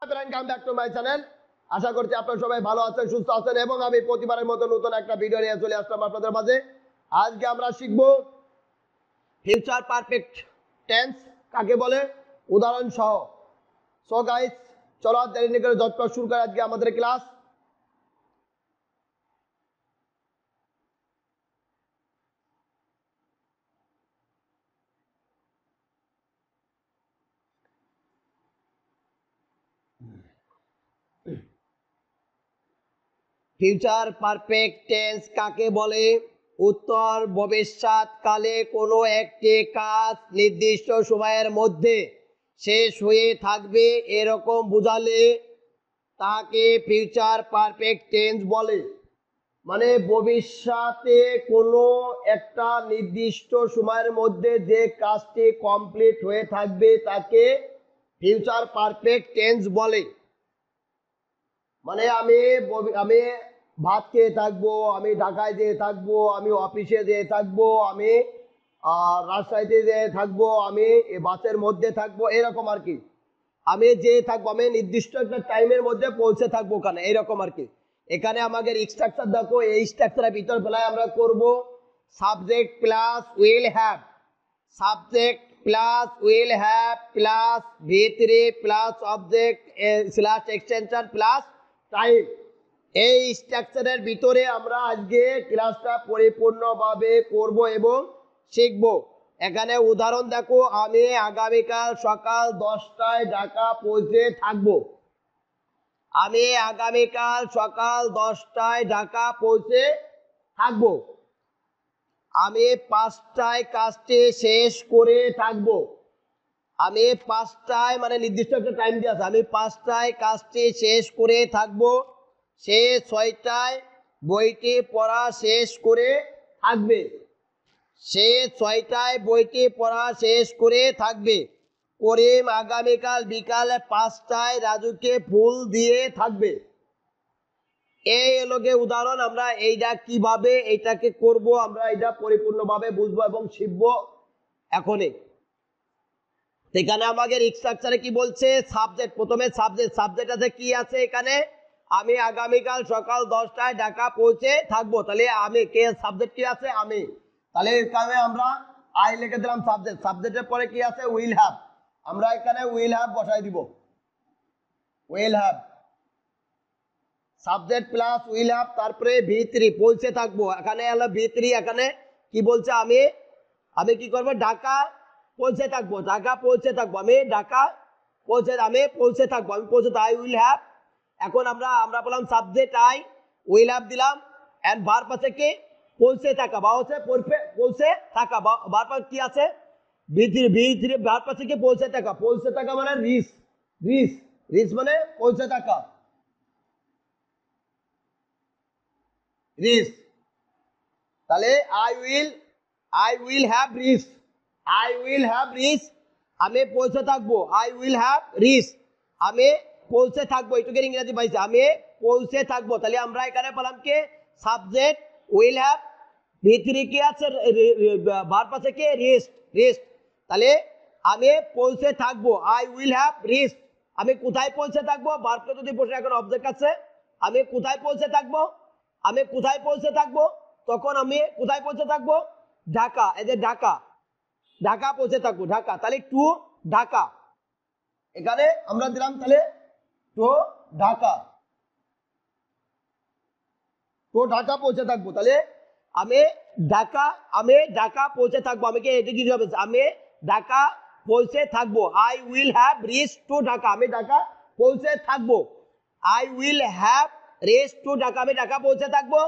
Come back to my channel. আশা করছি আপনারা সবাই ভালো আছেন, সুস্থ আছেন এবং আমি প্রতিবারের মতো নতুন একটা ভিডিও নিয়ে চলে আসলাম আপনাদের মাঝে। আজকে আমরা শিখব ফিউচার পারফেক্ট টেন্স কাকে বলে, উদাহরণ সহ। সো গাইস, চলো দেরি না করে ঝটপট শুরু করে আজকে আমাদের ক্লাস। ফিউচার পারফেক্ট টেন্স কাকে বলে? উত্তর, ভবিষ্যৎকালে কোনো একটি কাজ নির্দিষ্ট সময়ের মধ্যে শেষ হয়ে থাকবে এরকম বোঝালে তাকে ফিউচার পারফেক্ট টেন্স বলে। মানে ভবিষ্যতে কোনো একটা নির্দিষ্ট সময়ের মধ্যে যে কাজটি কমপ্লিট হয়ে থাকবে তাকে ফিউচার পারফেক্ট টেন্স বলে। মানে আমি ভাত খেয়ে থাকবো, আমি ঢাকায় যেয়ে থাকবো, আমি অফিসে যেয়ে থাকবো, আমি রাজশাহীতে যেয়ে থাকবো, আমি বাসের মধ্যে থাকবো, এরকম আর কি। আমি যেয়ে থাকবো, আমি নির্দিষ্ট একটা টাইমের মধ্যে পৌঁছে থাকবো ওখানে, এইরকম আর কি। এখানে আমাদের স্ট্রাকচার দেখো, এই স্ট্রাকচারের ভিতর বেলায় আমরা করব subject plus will have, subject plus will have plus V3 plus object slash extension plus time. এই স্ট্রাকচারের ভিতরে আমরা আজকে ক্লাসটা পরিপূর্ণভাবে করব এবং শিখব। এখানে উদাহরণ দেখো, আমি আগামীকাল সকাল 10টায় ঢাকা পৌঁছে থাকব। আমি আগামীকাল সকাল 10টায় ঢাকা পৌঁছে থাকব। আমি 5টায় কাজটি শেষ করে থাকব। আমি 5টায়, মানে নির্দিষ্ট একটা টাইম দিয়ে আছে, আমি 5টায় কাজটি শেষ করে থাকব। সে 6টায় বইটি পড়া শেষ করে থাকবে। সে 6টায় বইটি পড়া শেষ করে থাকবে। করিম আগামীকাল বিকাল 5টায় রাজুকে ফুল দিয়ে থাকবে। এই লোকে উদাহরণ। আমরা এইটা কিভাবে এইটাকে করব, আমরা এটা পরিপূর্ণভাবে বুঝবো এবং শিখবো এখনই। এখানে আমাদের স্ট্রাকচারে কি বলছে, সাবজেক্ট, প্রথমে সাবজেক্ট আছে, কি আছে এখানে, আমি আগামীকাল সকাল 10টায় ঢাকা পৌঁছে থাকবো। তাহলে আমি কে, সাবজেক্ট কি আছে, আমি। তাহলে এখানে আমরা আই লিখে দিলাম সাবজেক্ট। সাবজেক্টের পরে কি আছে, উইল হ্যাভ। আমরা এখানে উইল হ্যাভ বসাই দিব। Will have, subject plus will have, তারপরে V3 পৌঁছে থাকবো। এখানে হলো V3, এখানে কি বলছে, আমি কি করবো, ঢাকা পৌঁছে থাকবো। ঢাকা পৌঁছে থাকবো, আমি ঢাকা পৌঁছে থাকবো, আমি পৌঁছে, আই উইল হ্যাভ। এখন আমরা বললাম সাবজেক্ট আই, উইল হ্যাভ দিলাম, এন্ড ভার্ব আছে কি, পৌঁছে থাকা, বা হচ্ছে পৌঁছে থাকা, ভার্ব কি আছে, V3 ভার্ব আছে কি, পৌঁছে থাকা। পৌঁছে থাকা মানে রিচ মানে পৌঁছে থাকা, রিচ। তাহলে আই উইল হ্যাভ রিচ, আমি পৌঁছে থাকবো। আই উইল হ্যাভ রিচ, আমি পৌঁছে থাকবো। এটুকের ইংরেজি পাইছে, আমি পৌঁছে থাকবো। তাহলে আমরা এখানে পেলাম কি, সাবজেক্ট উইল হ্যাভ, V3 কি আছে, ভার্ব আছে কি, রিচ। তাহলে আমি পৌঁছে থাকবো, আই উইল হ্যাভ রিচ। আমি কোথায় পৌঁছে থাকবো, ভার্বটা যদি বসে, এখন অবজেক্ট আছে, আমি কোথায় পৌঁছে থাকবো, তখন আমি কোথায় পৌঁছে থাকবো, ঢাকা। এই যে ঢাকা পৌঁছে থাকবো, ঢাকা। তাহলে টু ঢাকা, এখানে আমরা দিলাম তাহলে টু ঢাকা পৌঁছে থাকবো। তাহলে আমি ঢাকা পৌঁছে থাকবো। আমি কি এটা কি হবে, আমি ঢাকা পৌঁছে থাকবো। I will have reach to Dhaka, আমি ঢাকা পৌঁছে থাকবো। I will have reach to Dhaka, আমি ঢাকা পৌঁছে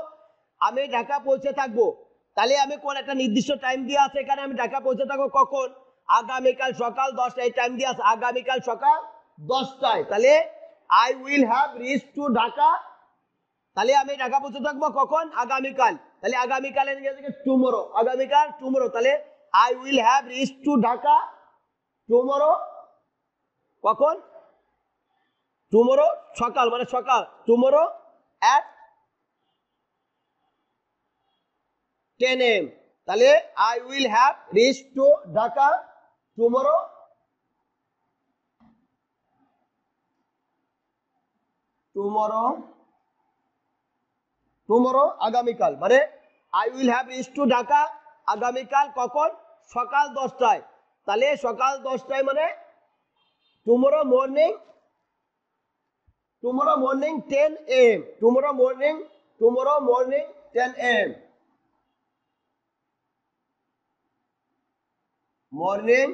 থাকবো। তাহলে আমি কোন একটা নির্দিষ্ট টাইম দিয়ে আছে, এখানে আমি ঢাকা পৌঁছে থাকবো কখন, আগামীকাল সকাল 10টায়, টাইম দিয়ে আছে আগামীকাল সকাল 10টায়। তাহলে I will have reach to Dhaka, তাহলে আমি ঢাকা পৌঁছে থাকবো কখন, আগামীকাল। তাহলে আগামীকাল টুমোরো, আগামীকাল টুমোরো। তাহলে I will have reach to Dhaka tomorrow, কখন, টুমোরো সকাল, মানে সকাল, টুমোরো at 10 AM। তাহলে I will have reach to Dhaka tomorrow tomorrow tomorrow আগামীকাল, মানে I will have reach to Dhaka আগামীকাল কখন? সকাল 10টায়। তাহলে সকাল 10টায় মানে tomorrow morning 10 AM, tomorrow morning 10 AM, morning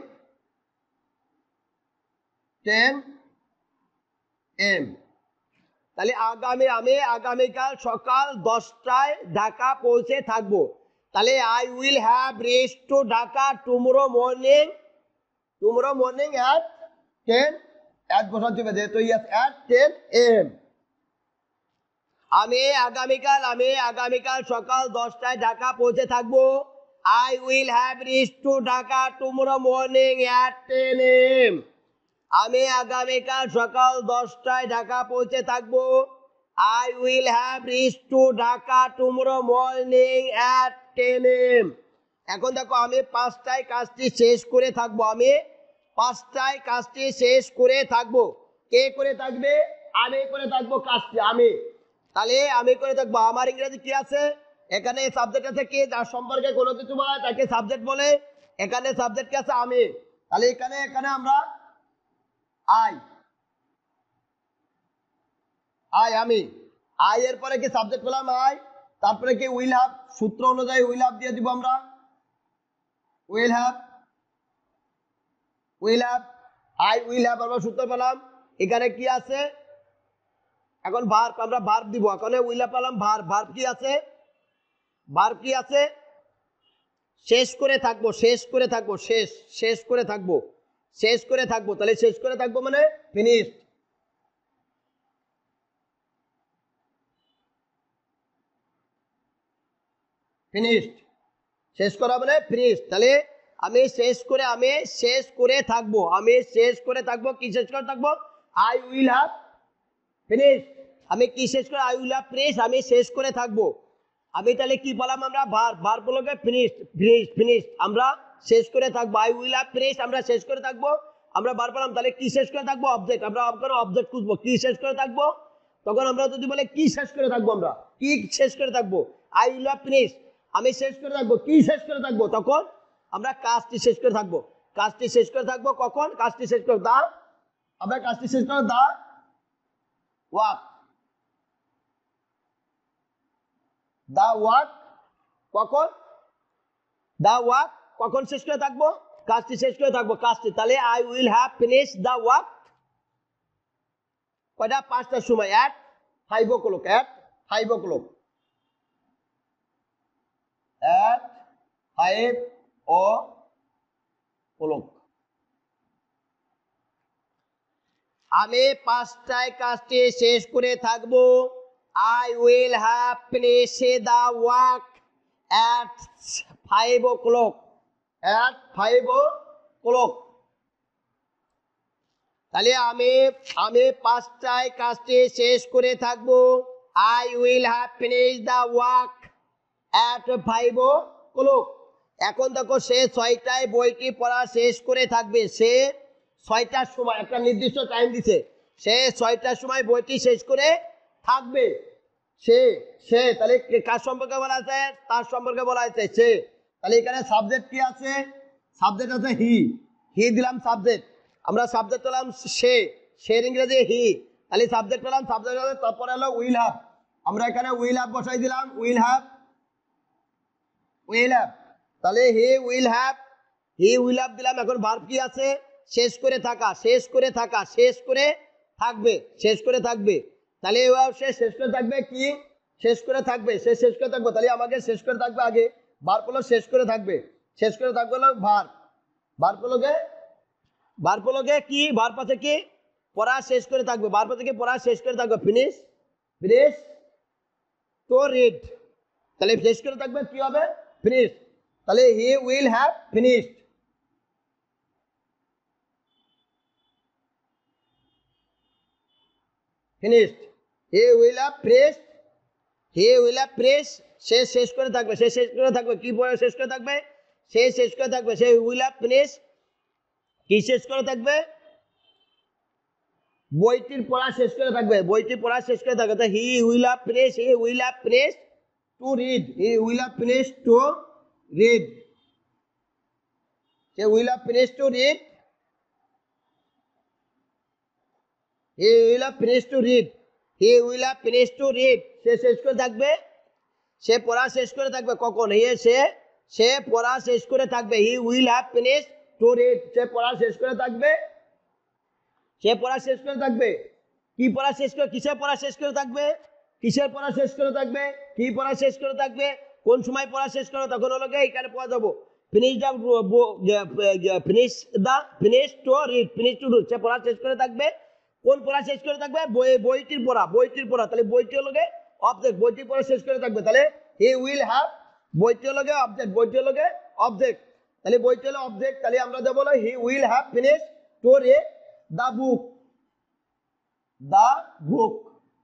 10 AM। তাহলে আমি আগামীকাল সকাল 10টায় ঢাকা পৌঁছে থাকবো। তাহলে I will have reach to Dhaka tomorrow morning at 10, at বসাতে হবে যেহেতু at 10 AM। আমি আগামীকাল সকাল 10টায় ঢাকা পৌঁছে থাকবো। I will have reach to Dhaka tomorrow morning at 10 AM। আমি আগামীকাল সকাল 10টায় ঢাকা পৌঁছে থাকবো। I will have reach to Dhaka tomorrow morning at 10 AM। এখন দেখো আমি 5টায় কাজটি শেষ করে থাকবো। আমি 5টায় কাজটি শেষ করে থাকবো। কে করে থাকবে? আমি করে থাকবো কাজটি। আমি, তাহলে আমি করে থাকবো। আমার ইংরেজি কি আছে? এখানে সাবজেক্ট আছে কি? যার সম্পর্কে কোনো কিছু বলা হয় তাকে সাবজেক্ট বলে। এখানে সাবজেক্ট কি আছে? আমি। তাহলে এখানে আমরা আমি এর পরে কি সাবজেক্ট পেলাম? তারপরে কি উইল হ্যাভ, সূত্র অনুযায়ী উইল হ্যাভ দিয়ে দিব আমরা। Will have I will have আমরা সূত্র পেলাম। এখানে কি আছে? এখন ভার্ব, আমরা ভার্ব দিব। এখন উইল হ্যাভ পেলাম, ভার্ব কি আছে? শেষ করে থাকবো, শেষ করে থাকবো। তাহলে শেষ করে থাকবো মানে ফিনিশড। শেষ করা মানে ফিনিশড। তাহলে আমি শেষ করে থাকবো। কি শেষ করে থাকবো? I will have finished. আমি কি শেষ করে? আই উইল হ্যাভ ফিনিশড, আমি শেষ করে থাকবো। আমি তাহলে কি পেলাম? আমরা ভার্ব বলকে ফিনিশড, আমরা শেষ করে থাকবো। আই উইল হ্যাভ ফিনিশড, আমরা শেষ করে থাকবো। আমরা ভার্ব পেলাম, তাহলে কি শেষ করে থাকবো? অবজেক্ট। আমরা অবজেক্ট খুঁজবো, কি শেষ করে থাকবো। তখন আমরা যদি বলে কি শেষ করে থাকবো, আমরা কি শেষ করে থাকবো? আই উইল হ্যাভ ফিনিশড, আমি শেষ করে থাকবো। কি শেষ করে থাকবো? তখন আমরা কাজটি শেষ করে থাকবো। কখন? কাজটি শেষ করে আমরা কাজটি শেষ করে ওয়ার্ক। কখন শেষ করে থাকবো? কাজটি শেষ করে থাকবো। তাহলে I will have finish the work কয়টা? 5টার সময়, at 5 o'clock। at 5 o'clock। আমি 5টায় কাজটি শেষ করে থাকবো। I will have finish the work at 5 o'clock। তাহলে আমি 5টায় কাজটি শেষ করে থাকবো। I will have finish the work at 5 o'clock। এখন দেখো সে 6টায় বইটি পড়া শেষ করে থাকবে। সে 6টার সময়, একটা নির্দিষ্ট টাইম দিছে, সে 6টার সময় বইটি শেষ করে থাকবে। সে তাহলে কার সম্পর্কে বলা আছে? তার সম্পর্কে বলা আছে সে। তাহলে এখানে সাবজেক্ট কি আছে? সাবজেক্ট আছে হি দিলাম সাবজেক্ট। আমরা সাবজেক্ট পেলাম সে, ইংরেজি হি। তাহলে সাবজেক্ট পেলাম, তারপরে হলো উইল হ্যাভ। আমরা এখানে উইল হ্যাভ বসাই দিলাম। উইল হ্যাভ তাহলে হি উইল হ্যাভ দিলাম। এখন ভার্ব কি আছে? শেষ করে থাকা, শেষ করে থাকবে। তাহলে সে শেষ করে থাকবে। কি শেষ করে থাকবে? সে শেষ করে থাকবে। তাহলে আমাকে শেষ করে থাকবে আগে। ভার্ব হলো শেষ করে থাকবে। হলো ভার্ব হলো কি? ভার্ব আছে কি? পড়া শেষ করে থাকবে। ভার্ব আছে কি? পড়া শেষ করে থাকবে। Finish to read. তাহলে শেষ করে থাকবে, কি হবে? ফিনিশ। তাহলে he will have finished. He will have finished. সে শেষ করে থাকবে। কি পড়া শেষ করে থাকবে? সে শেষ করে থাকবে। সে উইল হ্যাভ ফিনিশড। কি শেষ করে থাকবে? বইটির পড়া শেষ করে থাকবে, বইটি পড়া শেষ করে থাকবে। তো he will have finish, he will have finish to read, he will have finish to read, he will have finished to read, he will have finished to read, he will have finished to read, সে শেষ করে থাকবে, সে পড়া শেষ করে থাকবে কখন, সে পড়া শেষ করে থাকবে, he will have finished to read, সে পড়া শেষ করে থাকবে, সে পড়া শেষ করে থাকবে, কি পড়া শেষ করে, কিসের পড়া শেষ করে থাকবে, কিসের পড়া শেষ করে থাকবে, কি পড়া শেষ করে থাকবে, কোন সময় পড়া শেষ করে, তখন হলো এখানে পড়া যাবো finish to read, finish to read, সে পড়া শেষ করে থাকবে, কোন পড়া শেষ করে থাকবে, বইটির পড়া, বইটির পড়া, তাহলে বইটি হলো অবজেক্ট, বইটির পড়া শেষ করে থাকবে, তাহলে হি উইল হ্যাভ, বইটি হলো অবজেক্ট, বইটি হলো অবজেক্ট, তাহলে বইটি হলো অবজেক্ট, তাহলে আমরা দেবো হলো he will have finish to read the book, the book,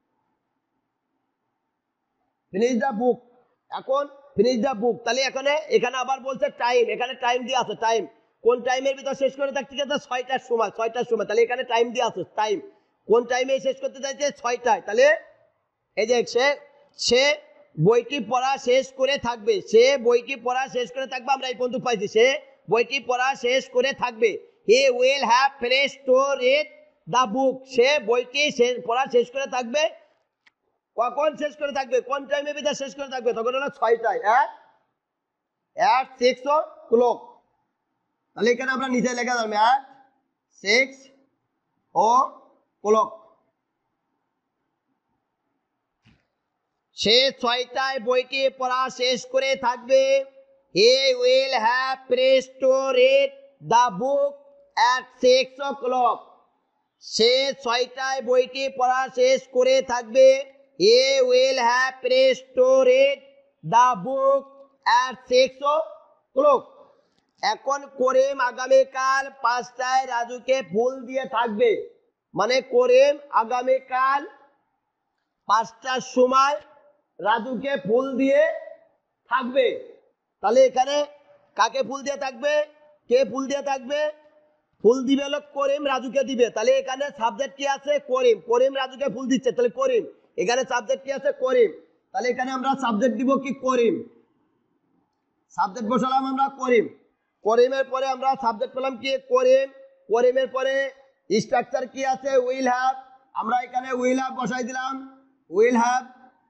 finish the book, এখন ফিনিশ দ্য বুক, তাহলে এখানে আবার বলছে টাইম, এখানে টাইম দিয়ে আছে, টাইম কোন টাইমের ভিতর শেষ করে থাকতে চাইছে, 6টার সময়, 6টার সময়, তাহলে এখানে টাইম দিয়ে আছে, টাইম কোন টাইমে শেষ করতে চাইছে, 6টায়, তাহলে এই যে সে বইটি পড়া শেষ করে থাকবে, সে বইটি পড়া শেষ করে থাকবে, আমরা এই পর্যন্ত পাইছি, সে বইটি পড়া শেষ করে থাকবে, he will have finished to read the book, সে বইটি পড়া শেষ করে থাকবে, কখন শেষ করে থাকবে, কোন টাইমের ভিতরে শেষ করে থাকবে, তখন হলো 6টায়, at 6 o'clock, তাহলে এখানে আমরা নিচে লেখা যাবে at 6 o'clock, সে 6টায় বইটি পড়া শেষ করে থাকবে, he will have finished to read the book at 6 o'clock, সে 6টায় বইটি পড়া শেষ করে থাকবে, he will have finished to read the book at 6 o'clock, এখন করিম আগামীকাল 5টায় রাজুকে ফুল দিয়ে থাকবে, মানে করিম আগামীকাল 5টার সময় রাজুকে ফুল দিয়ে থাকবে, তাহলে এখানে কাকে ফুল দিয়ে থাকবে, কে ফুল দিয়ে থাকবে, ফুল দিবে হলো করিম রাজুকে দিবে, তাহলে এখানে সাবজেক্ট কি আছে, করিম, করিম রাজুকে ফুল দিচ্ছে, তাহলে করিম, এখানে সাবজেক্ট কি আছে, করিম, তাহলে এখানে আমরা সাবজেক্ট দিব কি, করিম, সাবজেক্ট বসালাম আমরা করিম, করিমের পরে আমরা সাবজেক্ট পেলাম কি, করিম, করিমের পরে স্ট্রাকচার কি আছে, উইল হ্যাভ, আমরা এখানে উইল হ্যাভ বসাই দিলাম, will have,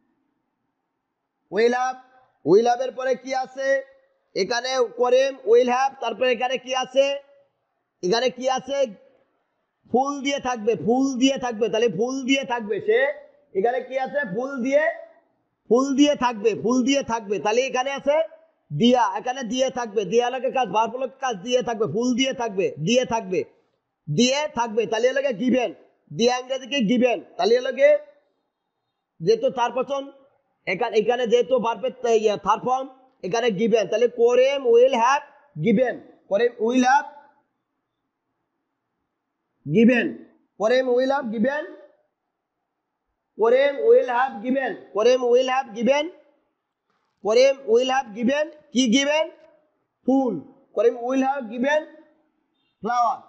will have, will হ্যাভের পরে কি আছে, এখানে করিম উইল হ্যাভ, তারপরে এখানে কি আছে, এখানে কি আছে, ফুল দিয়ে থাকবে, ফুল দিয়ে থাকবে, তাহলে ফুল দিয়ে থাকবে, সে এখানে কি আছে, ফুল দিয়ে থাকবে, ফুল দিয়ে থাকবে, তাহলে এখানে আছে দিয়া, এখানে দিয়ে থাকবে, দিয়া লাগে কাজ, ভার্ব হলো কাজ, দিয়ে থাকবে, ফুল দিয়ে থাকবে, দিয়ে থাকবে, দিয়ে থাকবে, তাহলে লাগে গিভেন, দিয়ে ইংরেজিকে গিভেন, তাহলে লাগে যেহেতু থার্ড পারসন, এখানে যেহেতু ভার্বের থার্ড ফর্ম, এখানে গিভেন, তাহলে Karim will have given, Karim will have given, Karim will have given, Karim will have given, Karim will have given, Karim will have given, কি গিভেন, ফুল, Karim will have given flower,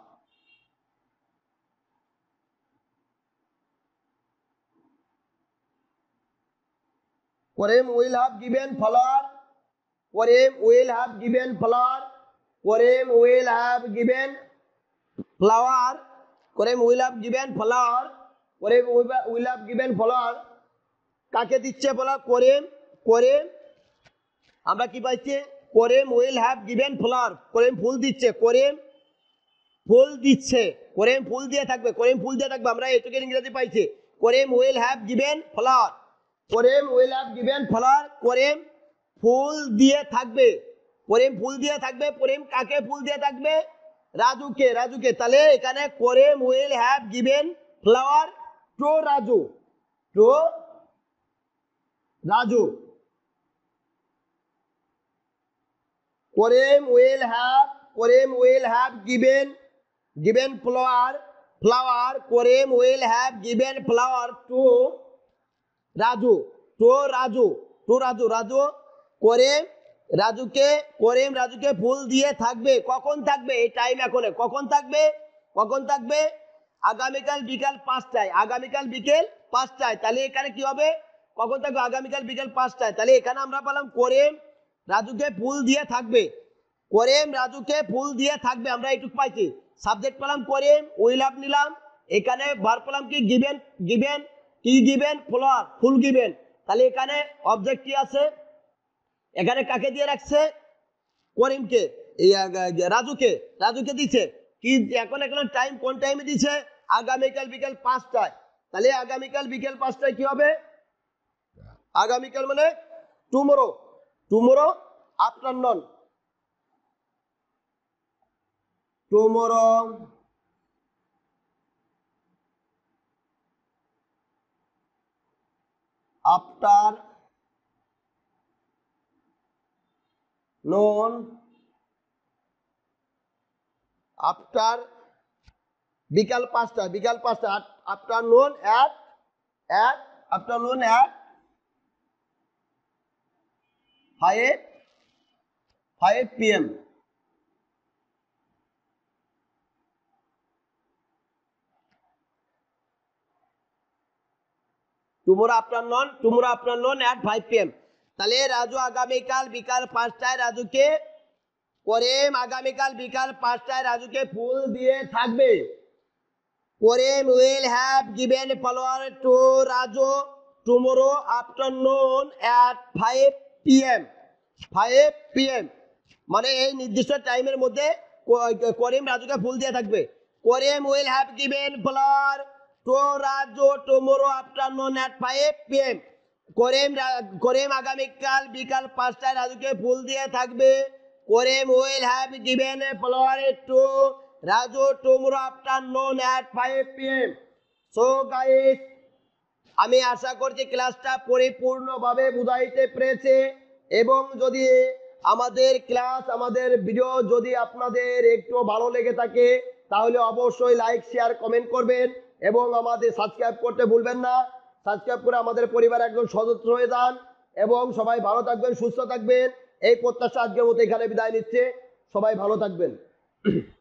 Karim will have given flower, Karim will have given flower, Karim will have given flower, Karim will have given flower, Karim will have given flower, কাকে দিচ্ছে বলা, করিম, করিম আমরা কি পাইছি, Karim will have given flower, Karim ফুল দিচ্ছে, করিম ফুল দিচ্ছে, করিম ফুল দিয়ে থাকবে, করিম ফুল দিয়ে থাকবে, আমরা এটুকু ইংরেজি পাইছি, Karim will have given flower, Karim will have given flower, Karim ফুল দিয়ে থাকবে, করিম ফুল দিয়ে থাকবে, করিম কাকে ফুল দিয়ে থাকবে, রাজুকে, রাজুকে, তাহলে এখানে Karim will have given flower to Raju, to Raju, Karim will have given flower, Karim will have given flower to Raju, to Raju, to Raju, Raju, Karim রাজুকে ফুল দিয়ে থাকবে, কখন থাকবে, এই টাইম এখন, কখন থাকবে, কখন থাকবে, আগামীকাল বিকাল 5টায়, আগামীকাল বিকেল 5টায়, তাহলে এখানে কি হবে, কখন থাকবে, আগামীকাল বিকেল 5টায়। তাহলে এখানে আমরা পেলাম করিম রাজুকে ফুল দিয়ে থাকবে, করিম রাজুকে ফুল দিয়ে থাকবে, আমরা এইটুকু পাইছি। সাবজেক্ট পেলাম করিম, উইল হ্যাভ নিলাম, এখানে ভার্ব পেলাম কি গিভেন, গিভেন কি গিভেন, ফ্লাওয়ার ফুল গিভেন। তাহলে এখানে অবজেক্ট কি আছে, এখানে কাকে দিয়ে রাখছে, করিমকে, এই রাজুকে, রাজুকে দিছে কি, এখন এখন টাইম কোন টাইমে দিছে, আগামীকাল বিকেল 5টায়। তাহলে আগামীকাল বিকেল 5টায় কি হবে, আগামীকাল মানে tomorrow, tomorrow afternoon, tomorrow afternoon, after বিকাল 5টা, বিকাল 5টা, afternoon at afternoon at 5 PM। Tomorrow afternoon at 5 PM। তাহলে রাজু আগামীকাল বিকাল 5টায় রাজুকে, করিম আগামীকাল বিকাল 5টায় রাজুকে ফুল দিয়ে থাকবে। Karim will have given flower to Raju tomorrow afternoon at 5 PM। 5 PM মানে এই নির্দিষ্ট টাইমের মধ্যে করিম রাজুকে ফুল দিয়ে থাকবে। Karim will have given flower to Raju tomorrow afternoon at 5 PM। Karim আগামীকাল বিকাল 5টায় রাজুকে ফুল দিয়ে থাকবে। Karim will have given flower to Raju tomorrow afternoon at 5 PM। So guys, আমি আশা করছি ক্লাসটা পরিপূর্ণভাবে বুঝাইতে পেরেছে, এবং যদি আমাদের ক্লাস, আমাদের ভিডিও যদি আপনাদের একটু ভালো লেগে থাকে তাহলে অবশ্যই লাইক শেয়ার কমেন্ট করবেন, এবং আমাদের সাবস্ক্রাইব করতে ভুলবেন না। সাবস্ক্রাইব করে আমাদের পরিবার একজন সদস্য হয়ে যান, এবং সবাই ভালো থাকবেন, সুস্থ থাকবেন, এই প্রত্যাশা আজকের মতো এখানে বিদায় নিচ্ছে। সবাই ভালো থাকবেন।